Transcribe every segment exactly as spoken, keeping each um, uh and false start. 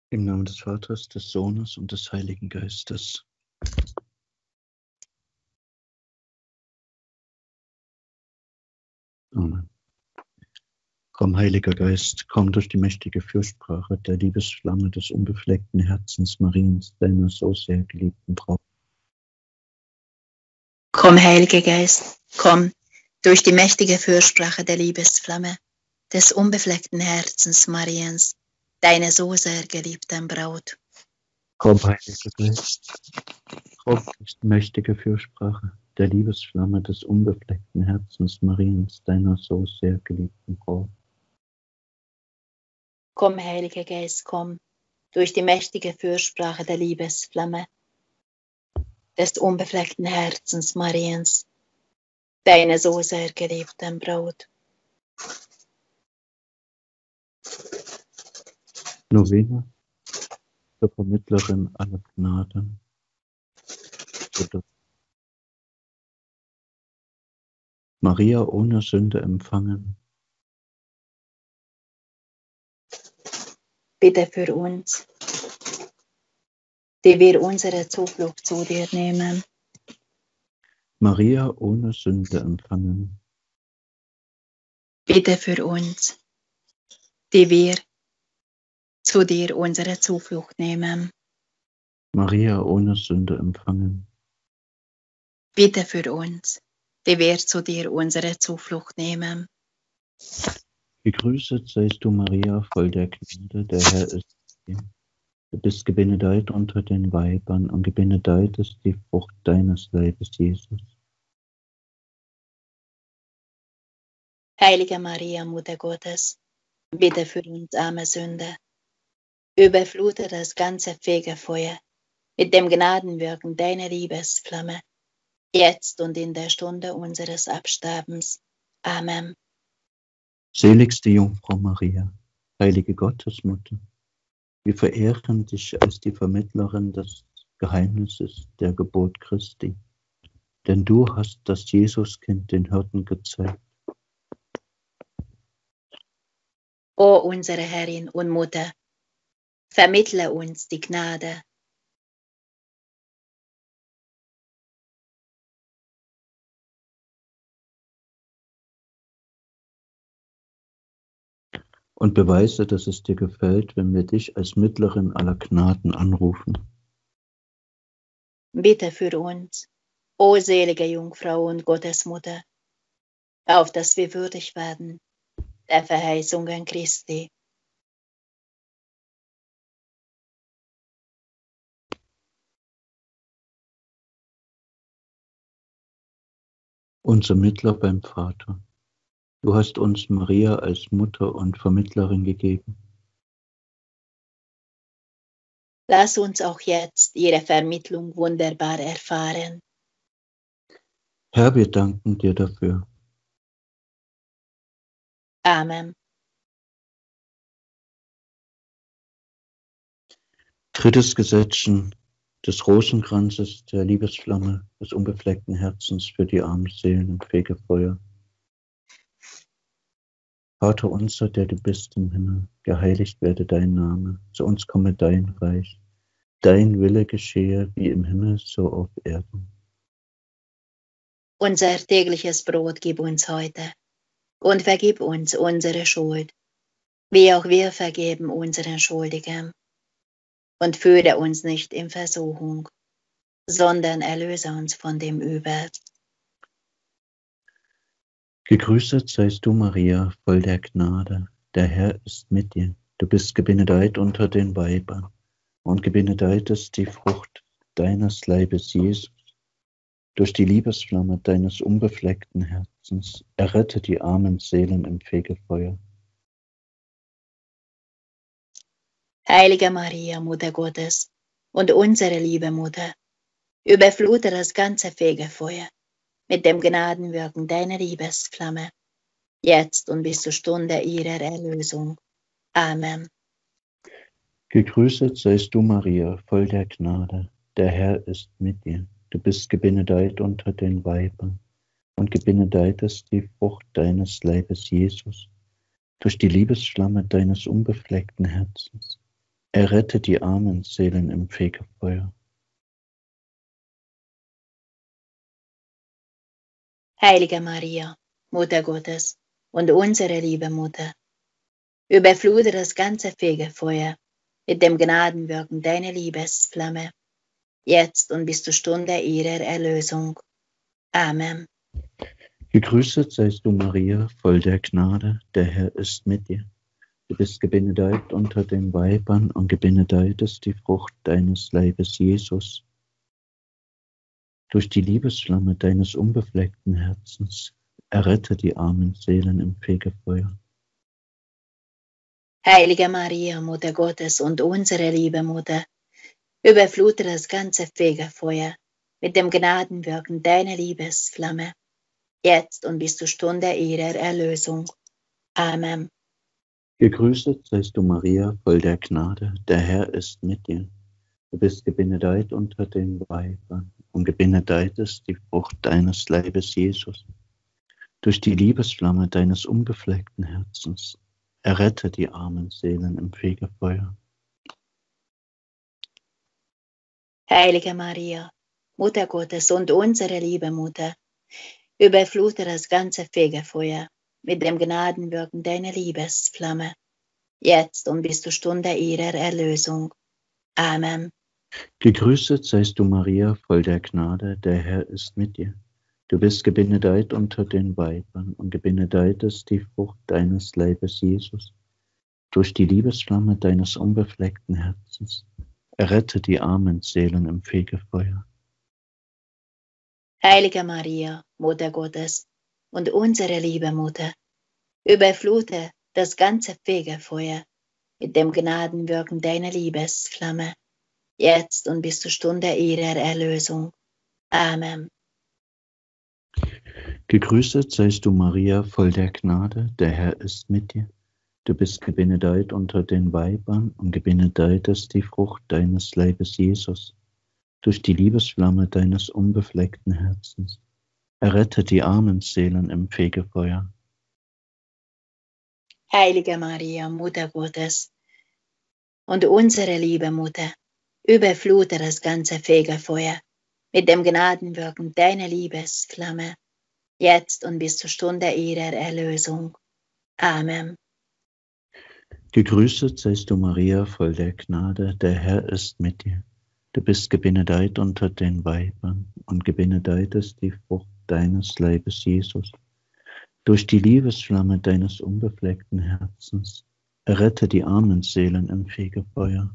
Im Namen des Vaters, des Sohnes und des Heiligen Geistes. Amen. Komm, Heiliger Geist, komm durch die mächtige Fürsprache der Liebesflamme des unbefleckten Herzens Mariens, deiner so sehr geliebten Braut. Komm, Heiliger Geist, komm durch die mächtige Fürsprache der Liebesflamme des unbefleckten Herzens Mariens, deiner so sehr geliebten Braut. Komm, Heiliger Geist, komm durch die mächtige Fürsprache der Liebesflamme des unbefleckten Herzens Mariens, deiner so sehr geliebten Braut. Komm, Heiliger Geist, komm durch die mächtige Fürsprache der Liebesflamme des unbefleckten Herzens Mariens, deiner so sehr geliebten Braut. Novene zur Vermittlerin aller Gnaden. Maria ohne Sünde empfangen. Bitte für uns, die wir unsere Zuflucht zu dir nehmen. Maria ohne Sünde empfangen. Bitte für uns, die wir zu dir unsere Zuflucht nehmen. Maria ohne Sünde empfangen. Bitte für uns, die wir zu dir unsere Zuflucht nehmen. Gegrüßet seist du, Maria, voll der Gnade, der Herr ist mit dir. Du bist gebenedeit unter den Weibern und gebenedeit ist die Frucht deines Leibes, Jesus. Heilige Maria, Mutter Gottes, bitte für uns arme Sünder. Überflute das ganze Fegefeuer mit dem Gnadenwirken deiner Liebesflamme, jetzt und in der Stunde unseres Absterbens. Amen. Seligste Jungfrau Maria, heilige Gottesmutter, wir verehren dich als die Vermittlerin des Geheimnisses der Geburt Christi, denn du hast das Jesuskind den Hirten gezeigt. O unsere Herrin und Mutter, vermittle uns die Gnade. Und beweise, dass es dir gefällt, wenn wir dich als Mittlerin aller Gnaden anrufen. Bitte für uns, o selige Jungfrau und Gottesmutter, auf dass wir würdig werden der Verheißungen Christi. Unser Mittler beim Vater. Du hast uns Maria als Mutter und Vermittlerin gegeben. Lass uns auch jetzt ihre Vermittlung wunderbar erfahren. Herr, wir danken dir dafür. Amen. Drittes Gesetzen des Rosenkranzes der Liebesflamme des unbefleckten Herzens für die armen Seelen im Fegefeuer. Vater unser, der du bist im Himmel, geheiligt werde dein Name, zu uns komme dein Reich. Dein Wille geschehe wie im Himmel, so auf Erden. Unser tägliches Brot gib uns heute und vergib uns unsere Schuld, wie auch wir vergeben unseren Schuldigen. Und führe uns nicht in Versuchung, sondern erlöse uns von dem Übel. Gegrüßet seist du, Maria, voll der Gnade, der Herr ist mit dir. Du bist gebenedeit unter den Weibern und gebenedeit ist die Frucht deines Leibes, Jesus. Durch die Liebesflamme deines unbefleckten Herzens errette die armen Seelen im Fegefeuer. Heilige Maria, Mutter Gottes und unsere liebe Mutter, überflute das ganze Fegefeuer mit dem Gnadenwirken deiner Liebesflamme, jetzt und bis zur Stunde ihrer Erlösung. Amen. Gegrüßet seist du, Maria, voll der Gnade, der Herr ist mit dir. Du bist gebenedeit unter den Weibern und gebenedeit ist die Frucht deines Leibes, Jesus. Durch die Liebesflamme deines unbefleckten Herzens Errette die armen Seelen im Fegefeuer. Heilige Maria, Mutter Gottes und unsere liebe Mutter, überflute das ganze Fegefeuer mit dem Gnadenwirken deiner Liebesflamme, jetzt und bis zur Stunde ihrer Erlösung. Amen. Gegrüßet seist du, Maria, voll der Gnade, der Herr ist mit dir. Du bist gebenedeit unter den Weibern und gebenedeit ist die Frucht deines Leibes, Jesus. Durch die Liebesflamme deines unbefleckten Herzens errette die armen Seelen im Fegefeuer. Heilige Maria, Mutter Gottes und unsere liebe Mutter, überflute das ganze Fegefeuer mit dem Gnadenwirken deiner Liebesflamme, jetzt und bis zur Stunde ihrer Erlösung. Amen. Gegrüßet seist du, Maria, voll der Gnade, der Herr ist mit dir. Du bist gebenedeit unter den Weibern und gebenedeit ist die Frucht deines Leibes, Jesus. Durch die Liebesflamme deines unbefleckten Herzens errette die armen Seelen im Fegefeuer. Heilige Maria, Mutter Gottes und unsere liebe Mutter, überflute das ganze Fegefeuer mit dem Gnadenwirken deiner Liebesflamme, jetzt und bis zur Stunde ihrer Erlösung. Amen. Gegrüßet seist du, Maria, voll der Gnade, der Herr ist mit dir. Du bist gebenedeit unter den Weibern und gebenedeit ist die Frucht deines Leibes, Jesus. Durch die Liebesflamme deines unbefleckten Herzens errette die armen Seelen im Fegefeuer. Heilige Maria, Mutter Gottes und unsere liebe Mutter, überflute das ganze Fegefeuer mit dem Gnadenwirken deiner Liebesflamme, jetzt und bis zur Stunde ihrer Erlösung. Amen. Gegrüßet seist du, Maria, voll der Gnade, der Herr ist mit dir. Du bist gebenedeit unter den Weibern und gebenedeit ist die Frucht deines Leibes, Jesus. Durch die Liebesflamme deines unbefleckten Herzens errette die armen Seelen im Fegefeuer. Heilige Maria, Mutter Gottes und unsere liebe Mutter, überflute das ganze Fegefeuer mit dem Gnadenwirken deiner Liebesflamme, jetzt und bis zur Stunde ihrer Erlösung. Amen. Gegrüßet seist du, Maria, voll der Gnade, der Herr ist mit dir. Du bist gebenedeit unter den Weibern und gebenedeit ist die Frucht deines Leibes, Jesus. Durch die Liebesflamme deines unbefleckten Herzens errette die armen Seelen im Fegefeuer.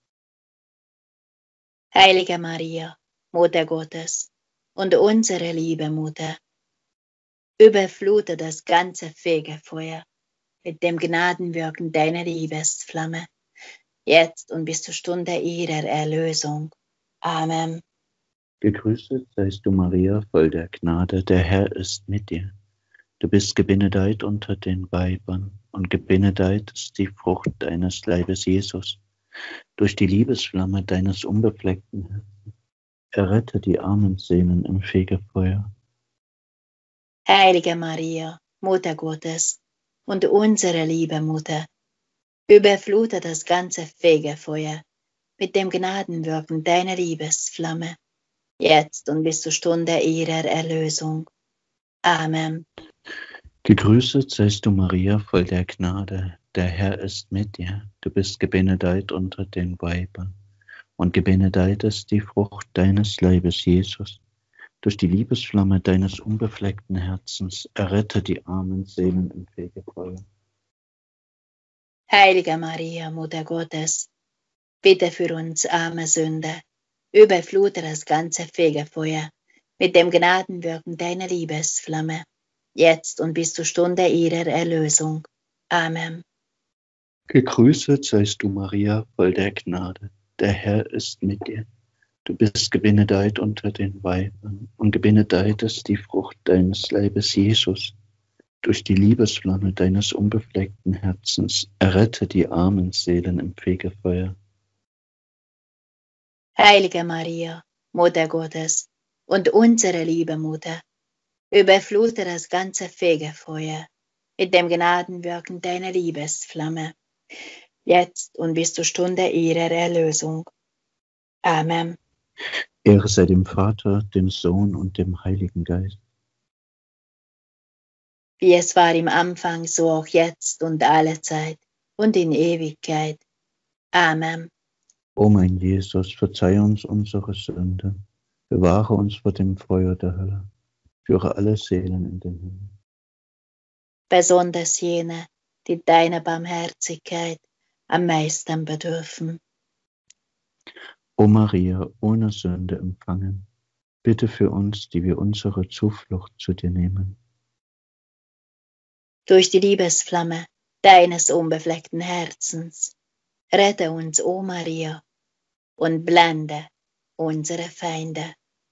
Heilige Maria, Mutter Gottes und unsere liebe Mutter, überflute das ganze Fegefeuer mit dem Gnadenwirken deiner Liebesflamme, jetzt und bis zur Stunde ihrer Erlösung. Amen. Gegrüßet seist du, Maria, voll der Gnade, der Herr ist mit dir. Du bist gebenedeit unter den Weibern und gebenedeit ist die Frucht deines Leibes, Jesus. Durch die Liebesflamme deines unbefleckten Herzens errette die armen Seelen im Fegefeuer. Heilige Maria, Mutter Gottes und unsere liebe Mutter, überflute das ganze Fegefeuer mit dem Gnadenwirken deiner Liebesflamme, jetzt und bis zur Stunde ihrer Erlösung. Amen. Gegrüßet seist du, Maria, voll der Gnade, der Herr ist mit dir. Du bist gebenedeit unter den Weibern und gebenedeit ist die Frucht deines Leibes, Jesus. Durch die Liebesflamme deines unbefleckten Herzens errette die armen Seelen im Fegefeuer. Heilige Maria, Mutter Gottes, bitte für uns arme Sünder, überflute das ganze Fegefeuer mit dem Gnadenwirken deiner Liebesflamme, jetzt und bis zur Stunde ihrer Erlösung. Amen. Gegrüßet seist du, Maria, voll der Gnade, der Herr ist mit dir. Du bist gebenedeit unter den Weibern und gebenedeit ist die Frucht deines Leibes, Jesus. Durch die Liebesflamme deines unbefleckten Herzens errette die armen Seelen im Fegefeuer. Heilige Maria, Mutter Gottes und unsere liebe Mutter, überflute das ganze Fegefeuer mit dem Gnadenwirken deiner Liebesflamme, jetzt und bis zur Stunde ihrer Erlösung. Amen. Ehre sei dem Vater, dem Sohn und dem Heiligen Geist. Wie es war im Anfang, so auch jetzt und alle Zeit und in Ewigkeit. Amen. O mein Jesus, verzeih uns unsere Sünden, bewahre uns vor dem Feuer der Hölle, führe alle Seelen in den Himmel. Besonders jene, die deiner Barmherzigkeit am meisten bedürfen. O Maria, ohne Sünde empfangen, bitte für uns, die wir unsere Zuflucht zu dir nehmen. Durch die Liebesflamme deines unbefleckten Herzens, rette uns, o Maria, und blende unsere Feinde.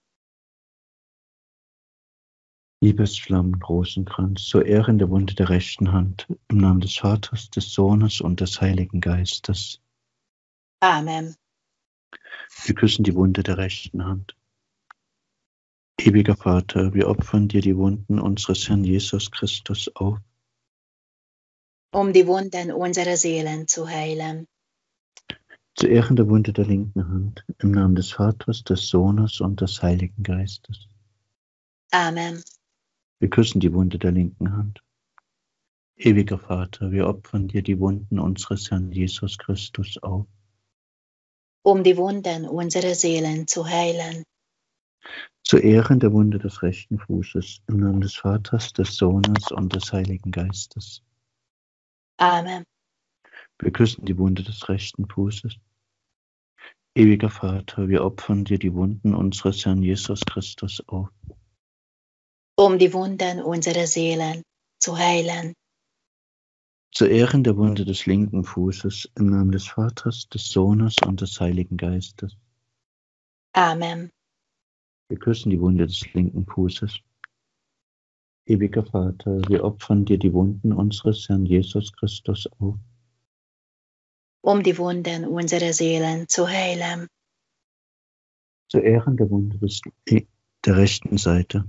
Liebesflammen, Rosenkranz, zur Ehren der Wunde der rechten Hand, im Namen des Vaters, des Sohnes und des Heiligen Geistes. Amen. Wir küssen die Wunde der rechten Hand. Ewiger Vater, wir opfern dir die Wunden unseres Herrn Jesus Christus auf, Um die Wunden unserer Seelen zu heilen. zu Ehren der Wunde der linken Hand, im Namen des Vaters, des Sohnes und des Heiligen Geistes. Amen. Wir küssen die Wunde der linken Hand. Ewiger Vater, wir opfern dir die Wunden unseres Herrn Jesus Christus auf, Um die Wunden unserer Seelen zu heilen. zu Ehren der Wunde des rechten Fußes, im Namen des Vaters, des Sohnes und des Heiligen Geistes. Amen. Wir küssen die Wunde des rechten Fußes. Ewiger Vater, wir opfern dir die Wunden unseres Herrn Jesus Christus auf, Um die Wunden unserer Seelen zu heilen. zu Ehren der Wunde des linken Fußes, im Namen des Vaters, des Sohnes und des Heiligen Geistes. Amen. Wir küssen die Wunde des linken Fußes. Ewiger Vater, wir opfern dir die Wunden unseres Herrn Jesus Christus auf, Um die Wunden unserer Seelen zu heilen. zu Ehren der Wunde des, der rechten Seite,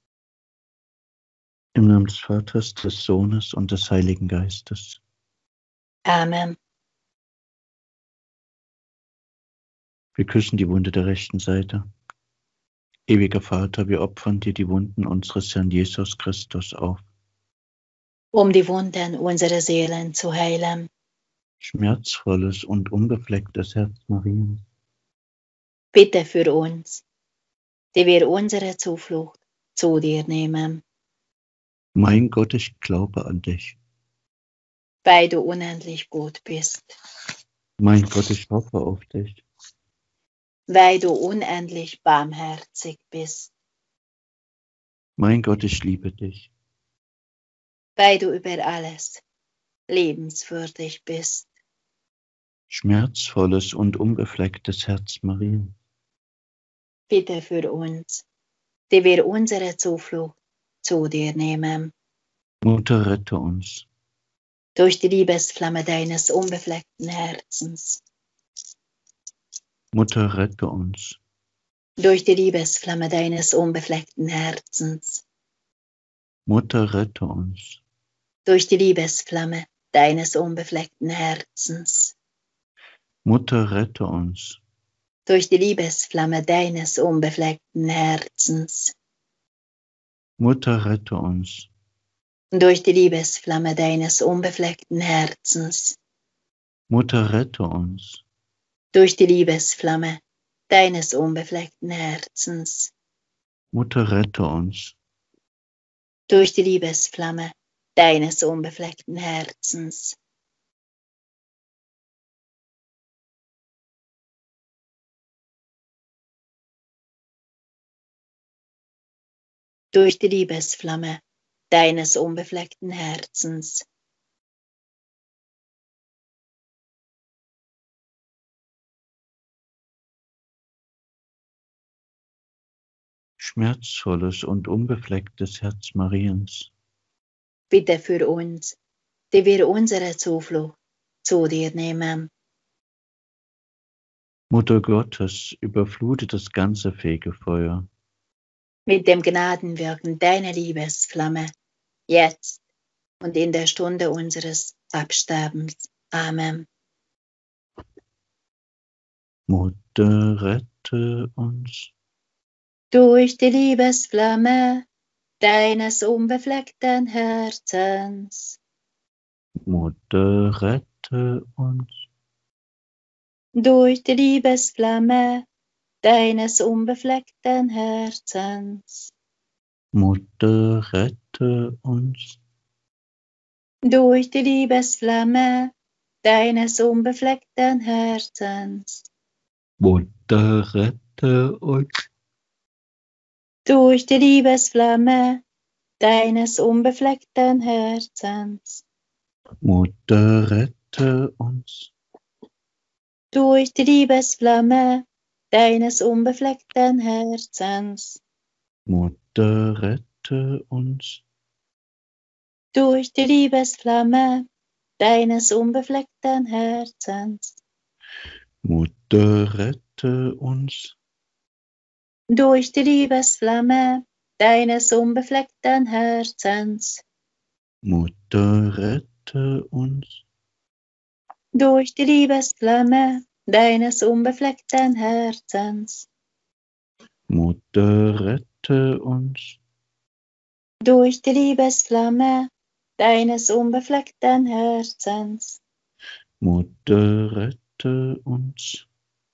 im Namen des Vaters, des Sohnes und des Heiligen Geistes. Amen. Wir küssen die Wunde der rechten Seite. Ewiger Vater, wir opfern dir die Wunden unseres Herrn Jesus Christus auf, Um die Wunden unserer Seelen zu heilen. schmerzvolles und unbeflecktes Herz Mariens. Bitte für uns, die wir unsere Zuflucht zu dir nehmen. Mein Gott, ich glaube an dich. Weil du unendlich gut bist. Mein Gott, ich hoffe auf dich. Weil du unendlich barmherzig bist. Mein Gott, ich liebe dich. Weil du über alles liebenswürdig bist. Schmerzvolles und unbeflecktes Herz Mariens. Bitte für uns, die wir unsere Zuflucht zu dir nehmen. Mutter, rette uns. Durch die Liebesflamme deines unbefleckten Herzens. Mutter, rette uns. Durch die Liebesflamme deines unbefleckten Herzens. Mutter, rette uns. Durch die Liebesflamme deines unbefleckten Herzens. Mutter, rette uns. Durch die Liebesflamme deines unbefleckten Herzens. Mutter, rette uns. Durch die Liebesflamme deines unbefleckten Herzens. Mutter, rette uns. Durch die Liebesflamme deines unbefleckten Herzens. Mutter, rette uns. Durch die Liebesflamme deines unbefleckten Herzens. Durch die Liebesflamme deines unbefleckten Herzens. Schmerzvolles und unbeflecktes Herz Mariens. Bitte für uns, die wir unsere Zuflucht zu dir nehmen. Mutter Gottes, überflute das ganze Fegefeuer Mit dem Gnadenwirken deiner Liebesflamme, jetzt und in der Stunde unseres Absterbens. Amen. Mutter, rette uns. Durch die Liebesflamme deines unbefleckten Herzens. Mutter, rette uns. Durch die Liebesflamme deines unbefleckten Herzens. Mutter, rette uns. Durch die Liebesflamme deines unbefleckten Herzens. Mutter, rette uns. Durch die Liebesflamme deines unbefleckten Herzens. Mutter, rette uns. Durch die Liebesflamme deines unbefleckten Herzens. Mutter, rette uns. Durch die Liebesflamme deines unbefleckten Herzens. Mutter, rette uns. Durch die Liebesflamme deines unbefleckten Herzens. Mutter, rette uns. Durch die Liebesflamme deines unbefleckten Herzens. Mutter, rette uns. Durch die Liebesflamme deines unbefleckten Herzens. Mutter, rette uns.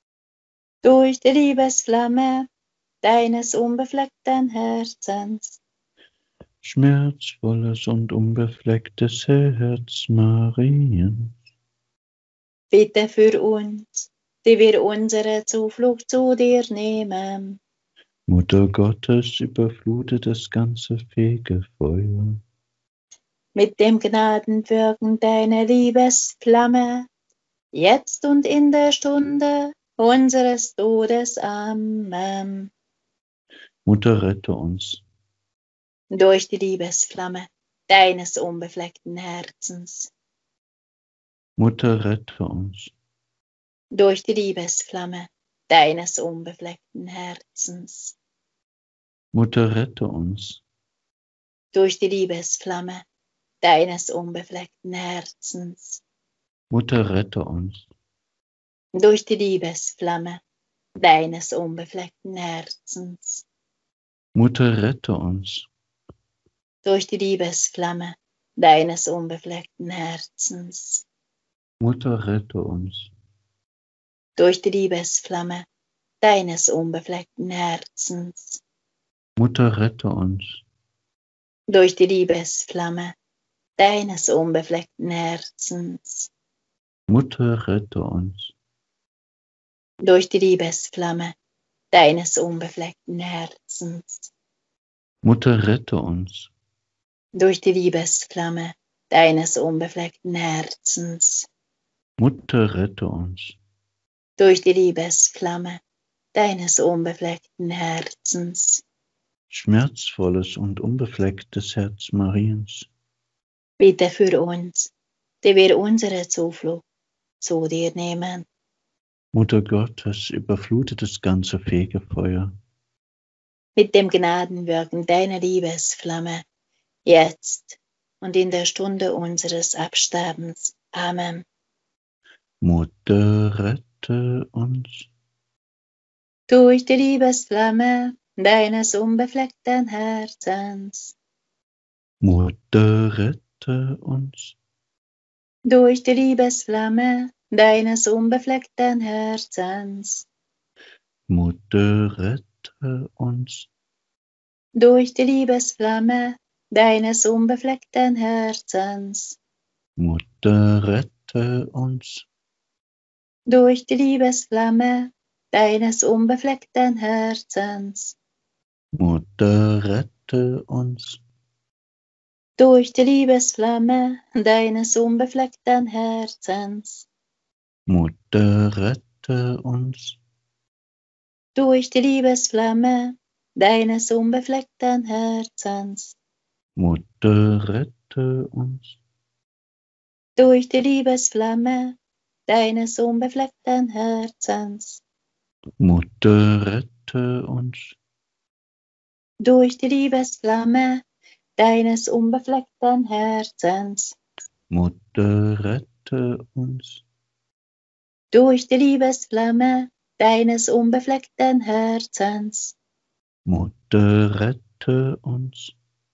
Durch die Liebesflamme deines unbefleckten Herzens. Schmerzvolles und unbeflecktes Herz Mariens. Bitte für uns, die wir unsere Zuflucht zu dir nehmen. Mutter Gottes, überflute das ganze Fegefeuer. Mit dem Gnadenwirken deiner Liebesflamme, jetzt und in der Stunde unseres Todes. Amen. Mutter, rette uns. Durch die Liebesflamme deines unbefleckten Herzens. Mutter, rette uns. Durch die Liebesflamme deines unbefleckten Herzens. Mutter, rette uns. Durch die Liebesflamme deines unbefleckten Herzens. Mutter, rette uns. Durch die Liebesflamme deines unbefleckten Herzens. Mutter, rette uns. Durch die Liebesflamme deines unbefleckten Herzens. Mutter, rette uns. Durch die Liebesflamme deines unbefleckten Herzens. Mutter, rette uns. Durch die Liebesflamme deines unbefleckten Herzens. Mutter, rette uns. Durch die Liebesflamme deines unbefleckten Herzens. Mutter, rette uns. Durch die Liebesflamme deines unbefleckten Herzens. Mutter, rette uns. Durch die Liebesflamme deines unbefleckten Herzens. Schmerzvolles und unbeflecktes Herz Mariens. Bitte für uns, die wir unsere Zuflucht zu dir nehmen. Mutter Gottes, überflute das ganze Fegefeuer. Mit dem Gnadenwirken deiner Liebesflamme, jetzt und in der Stunde unseres Absterbens. Amen. Mutter, rette uns. Durch die Liebesflamme deines unbefleckten Herzens. Mutter, rette uns. Durch die Liebesflamme deines unbefleckten Herzens. Mutter, rette uns. Durch die Liebesflamme deines unbefleckten Herzens. Mutter, rette uns. Durch die Liebesflamme deines unbefleckten Herzens. Mutter, rette uns. Durch die Liebesflamme deines unbefleckten Herzens. Mutter, rette uns. Durch die Liebesflamme deines unbefleckten Herzens. Mutter, rette uns. Durch die Liebesflamme deines unbefleckten Herzens. Mutter, rette uns. Durch die Liebesflamme deines unbefleckten Herzens. Mutter, rette uns. Durch die Liebesflamme deines unbefleckten Herzens. Mutter, rette uns.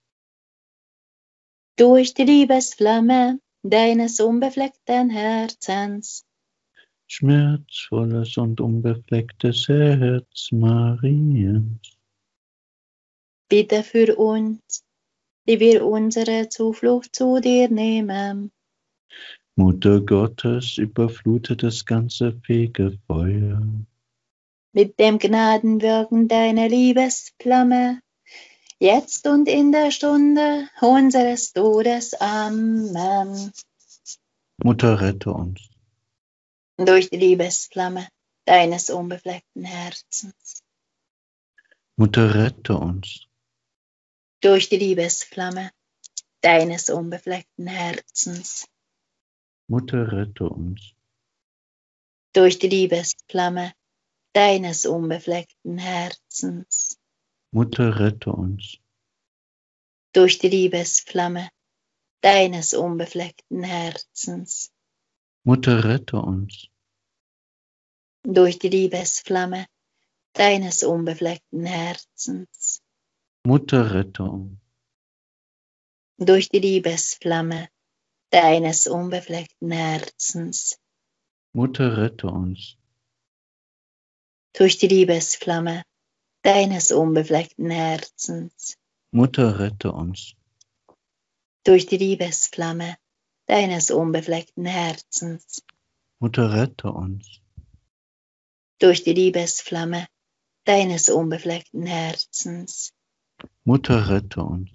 Durch die Liebesflamme deines unbefleckten Herzens. Schmerzvolles und unbeflecktes Herz Mariens. Bitte für uns, die wir unsere Zuflucht zu dir nehmen. Mutter Gottes, überflute das ganze Fegefeuer. Mit dem Gnadenwirken deiner Liebesflamme, jetzt und in der Stunde unseres Todes. Amen. Mutter, rette uns. Durch die Liebesflamme deines unbefleckten Herzens. Mutter, rette uns. Durch die Liebesflamme deines unbefleckten Herzens. Mutter, rette uns. Durch die Liebesflamme deines unbefleckten Herzens. Mutter, rette uns. Durch die Liebesflamme deines unbefleckten Herzens. Mutter, rette uns. Durch die Liebesflamme deines unbefleckten Herzens. Mutter, rette uns. Durch die Liebesflamme deines unbefleckten Herzens. Mutter, rette uns. Durch die Liebesflamme deines unbefleckten Herzens. Mutter, rette uns. Durch die Liebesflamme deines unbefleckten Herzens. Mutter, rette uns. Durch die Liebesflamme deines unbefleckten Herzens. Mutter, rette uns.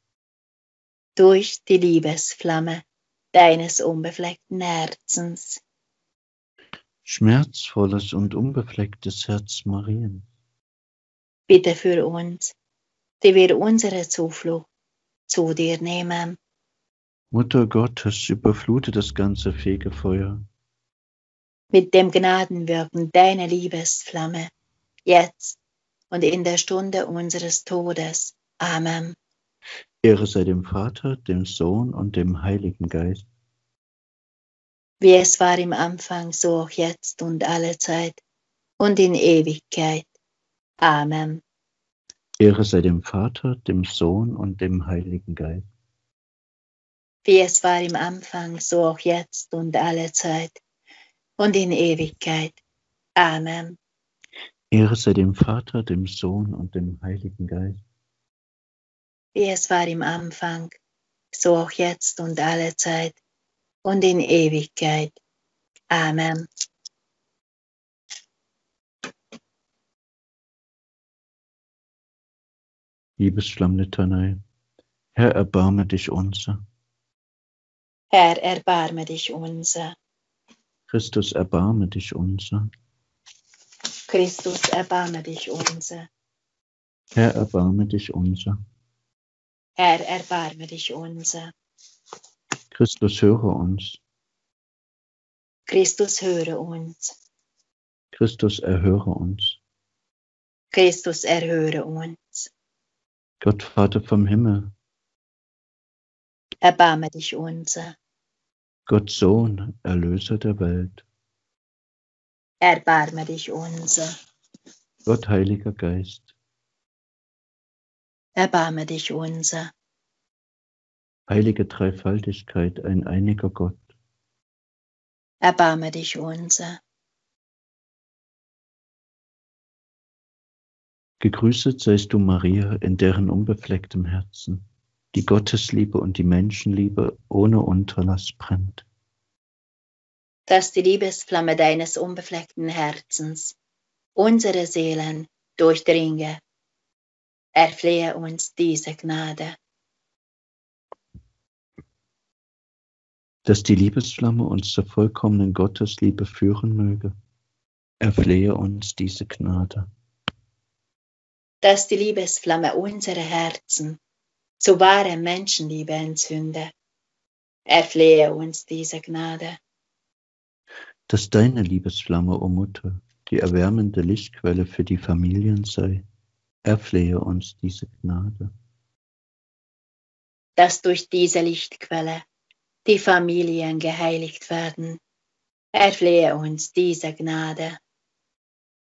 Durch die Liebesflamme deines unbefleckten Herzens. Schmerzvolles und unbeflecktes Herz Mariens. Bitte für uns, die wir unsere Zuflucht zu dir nehmen. Mutter Gottes, überflute das ganze Fegefeuer. Mit dem Gnadenwirken deiner Liebesflamme, jetzt und in der Stunde unseres Todes. Amen. Ehre sei dem Vater, dem Sohn und dem Heiligen Geist. Wie es war im Anfang, so auch jetzt und alle Zeit und in Ewigkeit. Amen. Ehre sei dem Vater, dem Sohn und dem Heiligen Geist. Wie es war im Anfang, so auch jetzt und alle Zeit und in Ewigkeit. Amen. Ehre sei dem Vater, dem Sohn und dem Heiligen Geist. Wie es war im Anfang, so auch jetzt und alle Zeit und in Ewigkeit. Amen. Liebesflammlitanei. Herr, erbarme dich unser. Herr, erbarme dich unser. Christus, erbarme dich unser. Christus, erbarme dich unser. Herr, erbarme dich unser. Herr, erbarme dich unser. Christus, höre uns. Christus, höre uns. Christus, erhöre uns. Christus, erhöre uns. Gott, Vater vom Himmel. Erbarme dich unser. Gott, Sohn, Erlöser der Welt. Erbarme dich unser. Gott, Heiliger Geist. Erbarme dich unser. Heilige Dreifaltigkeit, ein einiger Gott. Erbarme dich unser. Gegrüßet seist du, Maria, in deren unbeflecktem Herzen die Gottesliebe und die Menschenliebe ohne Unterlass brennt. Dass die Liebesflamme deines unbefleckten Herzens unsere Seelen durchdringe, erflehe uns diese Gnade. Dass die Liebesflamme uns zur vollkommenen Gottesliebe führen möge, erflehe uns diese Gnade. Dass die Liebesflamme unsere Herzen zu wahrer Menschenliebe entzünde, erflehe uns diese Gnade. Dass deine Liebesflamme, o Mutter, die erwärmende Lichtquelle für die Familien sei, erflehe uns diese Gnade. Dass durch diese Lichtquelle die Familien geheiligt werden, erflehe uns diese Gnade.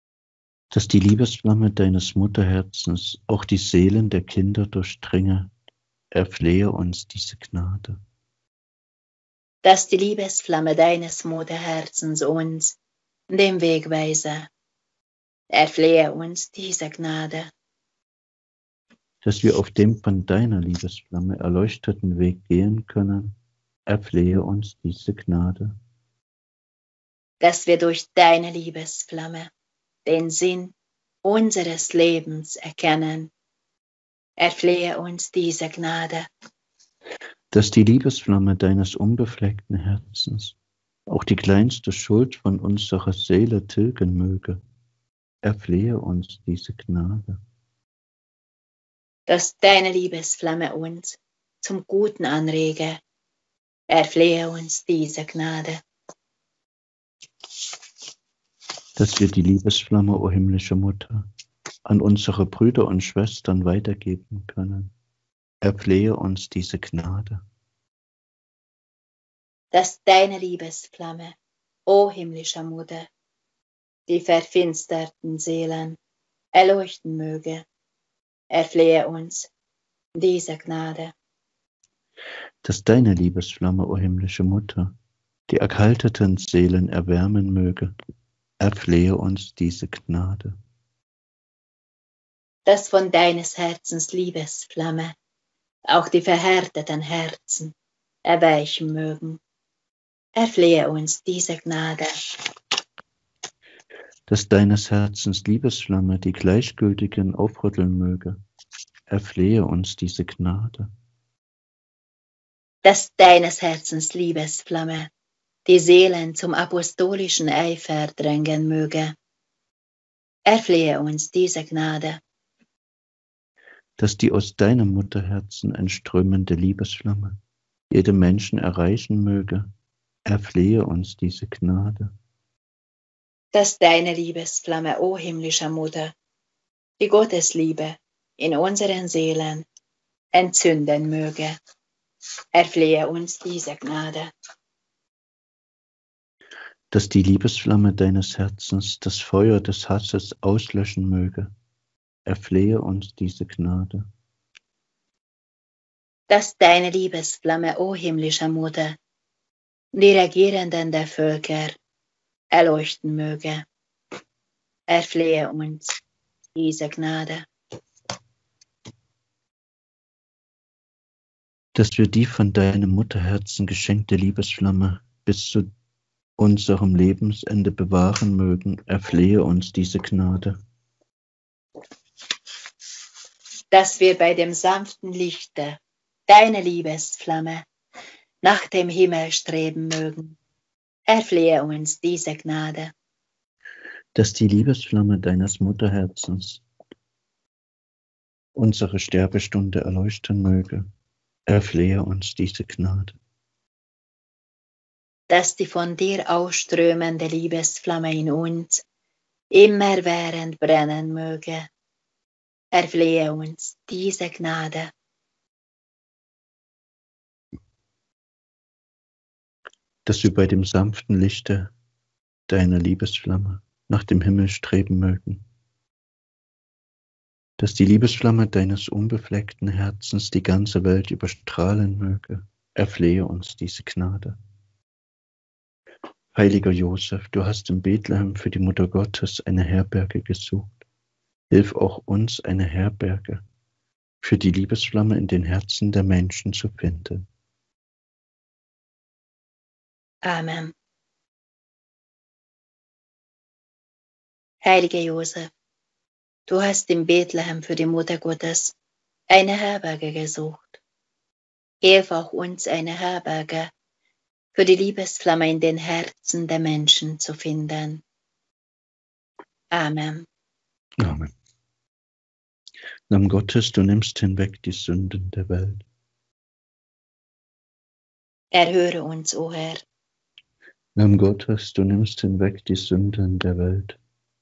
dass die Liebesflamme deines Mutterherzens auch die Seelen der Kinder durchdringe, erflehe uns diese Gnade. Dass die Liebesflamme deines Mutterherzens uns den Weg weise, erflehe uns diese Gnade. Dass wir auf dem von deiner Liebesflamme erleuchteten Weg gehen können, erflehe uns diese Gnade. Dass wir durch deine Liebesflamme den Sinn unseres Lebens erkennen, erflehe uns diese Gnade. Dass die Liebesflamme deines unbefleckten Herzens auch die kleinste Schuld von unserer Seele tilgen möge, erflehe uns diese Gnade. Dass deine Liebesflamme uns zum Guten anrege, erflehe uns diese Gnade. Dass wir die Liebesflamme, o himmlische Mutter, an unsere Brüder und Schwestern weitergeben können, erflehe uns diese Gnade. Dass deine Liebesflamme, o himmlischer Mutter, die verfinsterten Seelen erleuchten möge, erflehe uns diese Gnade. Dass deine Liebesflamme, o himmlische Mutter, die erkalteten Seelen erwärmen möge, erflehe uns diese Gnade. Dass von deines Herzens Liebesflamme auch die verhärteten Herzen erweichen mögen, erflehe uns diese Gnade. Dass deines Herzens Liebesflamme die Gleichgültigen aufrütteln möge, erflehe uns diese Gnade. Dass deines Herzens Liebesflamme die Seelen zum apostolischen Eifer drängen möge, erflehe uns diese Gnade. Dass die aus deinem Mutterherzen entströmende Liebesflamme jedem Menschen erreichen möge, erflehe uns diese Gnade. Dass deine Liebesflamme, o himmlischer Mutter, die Gottesliebe in unseren Seelen entzünden möge, erflehe uns diese Gnade. Dass die Liebesflamme deines Herzens das Feuer des Hasses auslöschen möge, erflehe uns diese Gnade. Dass deine Liebesflamme, o himmlischer Mutter, die Regierenden der Völker erleuchten möge, erflehe uns diese Gnade. Dass wir die von deinem Mutterherzen geschenkte Liebesflamme bis zu unserem Lebensende bewahren mögen, erflehe uns diese Gnade. Dass wir bei dem sanften Lichte deiner Liebesflamme nach dem Himmel streben mögen, erflehe uns diese Gnade. Dass die Liebesflamme deines Mutterherzens unsere Sterbestunde erleuchten möge, erflehe uns diese Gnade. Dass die von dir ausströmende Liebesflamme in uns immerwährend brennen möge, erflehe uns diese Gnade. Dass wir bei dem sanften Lichte deiner Liebesflamme nach dem Himmel streben mögen. Dass die Liebesflamme deines unbefleckten Herzens die ganze Welt überstrahlen möge, erflehe uns diese Gnade. Heiliger Josef, du hast in Bethlehem für die Mutter Gottes eine Herberge gesucht. Hilf auch uns, eine Herberge für die Liebesflamme in den Herzen der Menschen zu finden. Amen. Heiliger Josef, du hast in Bethlehem für die Mutter Gottes eine Herberge gesucht. Hilf auch uns, eine Herberge für die Liebesflamme in den Herzen der Menschen zu finden. Amen. Amen. Lamm Gottes, du nimmst hinweg die Sünden der Welt. Erhöre uns, o Herr. Lamm Gottes, du nimmst hinweg die Sünden der Welt.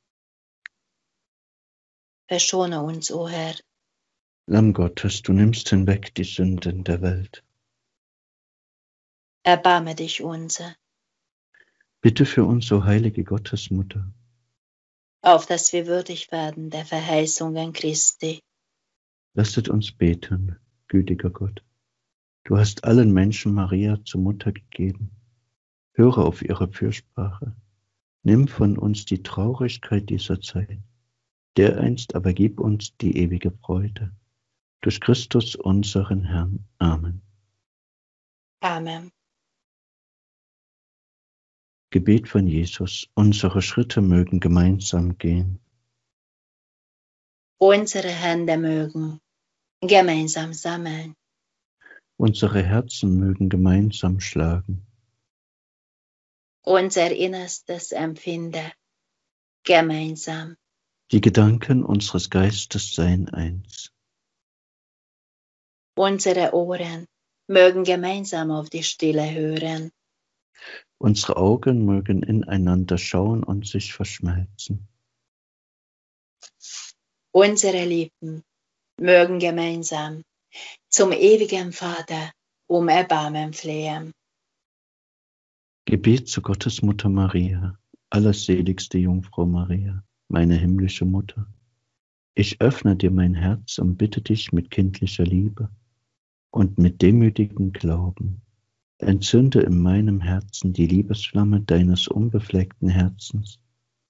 Verschone uns, o Herr. Lamm Gottes, du nimmst hinweg die Sünden der Welt. Erbarme dich unser. Bitte für uns, o heilige Gottesmutter. auf dass wir würdig werden der Verheißungen Christi. Lasset uns beten, gütiger Gott. Du hast allen Menschen Maria zur Mutter gegeben. Höre auf ihre Fürsprache. Nimm von uns die Traurigkeit dieser Zeit. Dereinst aber gib uns die ewige Freude. Durch Christus unseren Herrn. Amen. Amen. Gebet von Jesus. Unsere Schritte mögen gemeinsam gehen. Unsere Hände mögen gemeinsam sammeln. Unsere Herzen mögen gemeinsam schlagen. Unser Innerstes empfinde gemeinsam. Die Gedanken unseres Geistes seien eins. Unsere Ohren mögen gemeinsam auf die Stille hören. Unsere Augen mögen ineinander schauen und sich verschmelzen. Unsere Lippen mögen gemeinsam zum ewigen Vater um Erbarmen flehen. Gebet zu Gottes Mutter Maria, allerseligste Jungfrau Maria, meine himmlische Mutter. Ich öffne dir mein Herz und bitte dich mit kindlicher Liebe und mit demütigem Glauben. Entzünde in meinem Herzen die Liebesflamme deines unbefleckten Herzens.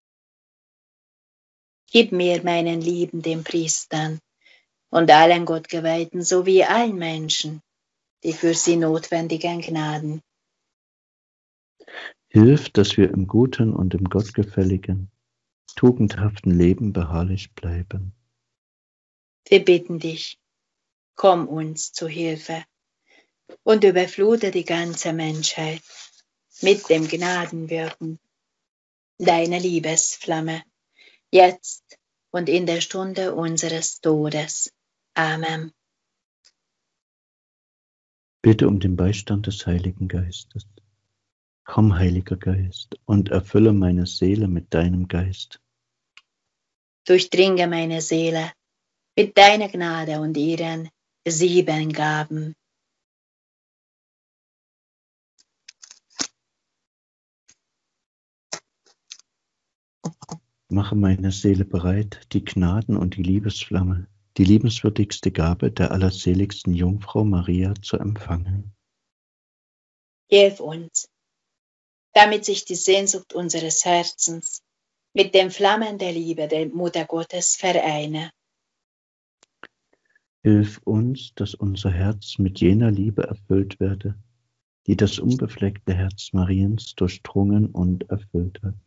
Gib mir meinen Lieben, den Priestern und allen Gottgeweihten sowie allen Menschen, die für sie notwendigen Gnaden. Hilf, dass wir im guten und im gottgefälligen, tugendhaften Leben beharrlich bleiben. Wir bitten dich, komm uns zu Hilfe und überflute die ganze Menschheit mit dem Gnadenwirken deiner Liebesflamme, jetzt und in der Stunde unseres Todes. Amen. Bitte um den Beistand des Heiligen Geistes. Komm, Heiliger Geist, und erfülle meine Seele mit deinem Geist. Durchdringe meine Seele mit deiner Gnade und ihren sieben Gaben. Mache meine Seele bereit, die Gnaden und die Liebesflamme, die liebenswürdigste Gabe der allerseligsten Jungfrau Maria zu empfangen. Hilf uns, damit sich die Sehnsucht unseres Herzens mit den Flammen der Liebe der Mutter Gottes vereine. Hilf uns, dass unser Herz mit jener Liebe erfüllt werde, die das unbefleckte Herz Mariens durchdrungen und erfüllt hat.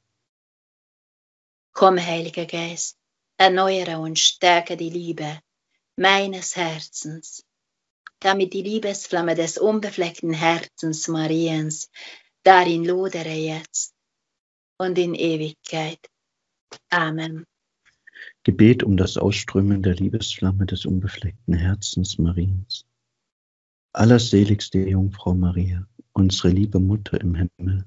Komm, Heiliger Geist, erneuere und stärke die Liebe meines Herzens, damit die Liebesflamme des unbefleckten Herzens Mariens darin lodere jetzt und in Ewigkeit. Amen. Gebet um das Ausströmen der Liebesflamme des unbefleckten Herzens Mariens. Allerseligste Jungfrau Maria, unsere liebe Mutter im Himmel.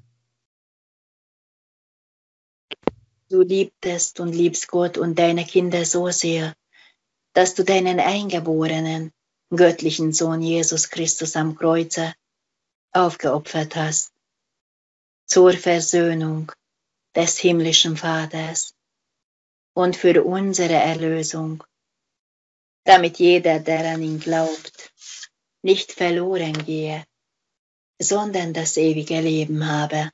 Du liebtest und liebst Gott und deine Kinder so sehr, dass du deinen eingeborenen, göttlichen Sohn Jesus Christus am Kreuze aufgeopfert hast, zur Versöhnung des himmlischen Vaters und für unsere Erlösung, damit jeder, der an ihn glaubt, nicht verloren gehe, sondern das ewige Leben habe.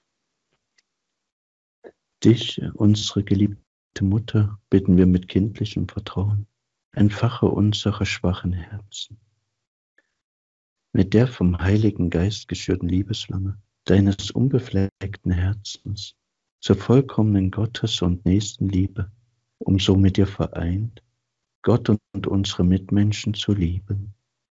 Dich, unsere geliebte Mutter, bitten wir mit kindlichem Vertrauen, entfache unsere schwachen Herzen. Mit der vom Heiligen Geist geschürten Liebesflamme deines unbefleckten Herzens zur vollkommenen Gottes- und Nächstenliebe, um so mit dir vereint, Gott und unsere Mitmenschen zu lieben.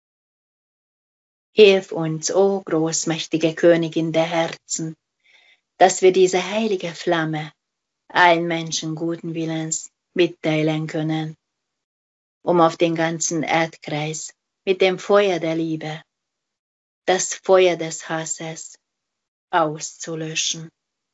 Hilf uns, o großmächtige Königin der Herzen, dass wir diese heilige Flamme allen Menschen guten Willens mitteilen können, um auf den ganzen Erdkreis mit dem Feuer der Liebe das Feuer des Hasses auszulöschen.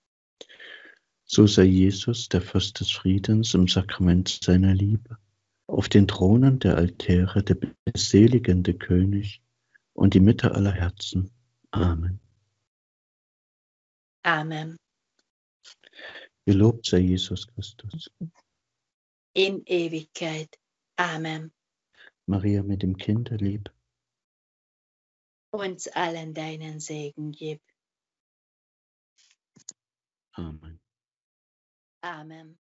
So sei Jesus, der Fürst des Friedens, im Sakrament seiner Liebe, auf den Thronen der Altäre der beseligende König und die Mitte aller Herzen. Amen. Amen. Gelobt sei Jesus Christus. In Ewigkeit. Amen. Maria mit dem Kinderlieb. Uns allen deinen Segen gib. Amen. Amen.